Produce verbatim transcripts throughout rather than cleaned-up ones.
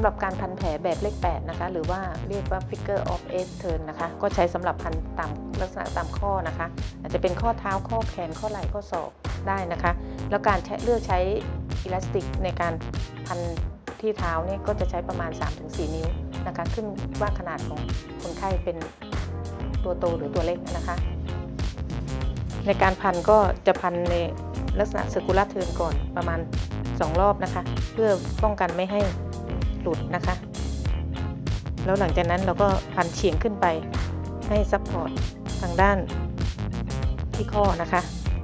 หรับการพันแผลแบบเลขแปดนะคะหรือว่าเรียกว่า figure of eight turn นะคะก็ใช้สำหรับพันตามลักษณะตามข้อนะคะอาจจะเป็นข้อเท้าข้อแขนข้อไหล่ข้อศอกได้นะคะแล้วการเลือกใช้อิลาสติกในการพันที่เท้านี่ก็จะใช้ประมาณ สามถึงสี่ นิ้วนะคะขึ้นว่าขนาดของคนไข้เป็นตัวโตหรือตัวเล็กนะคะในการพันก็จะพันในลักษณะ circular turn ก่อนประมาณสองรอบนะคะเพื่อป้องกันไม่ให้หลุดนะคะแล้วหลังจากนั้นเราก็พันเฉียงขึ้นไปให้ซัพพอร์ตทางด้านที่ข้อนะคะ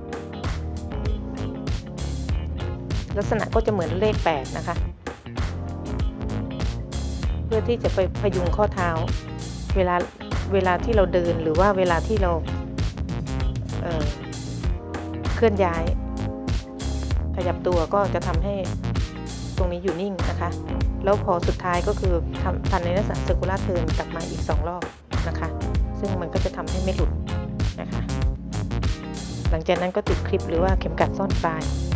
ลักษณะก็จะเหมือนเลขแปดนะคะเพื่อที่จะไปพยุงข้อเท้าเวลาเวลาที่เราเดินหรือว่าเวลาที่เราเอ่อเคลื่อนย้ายขยับตัวก็จะทำให้ตรงนี้อยู่นิ่งนะคะแล้วพอสุดท้ายก็คือทำพันในลักษณะ circular turn กลับมาอีกสองรอบนะคะซึ่งมันก็จะทำให้ไม่หลุดนะคะหลังจากนั้นก็ติดคลิปหรือว่าเข็มกลัดซ่อนปลาย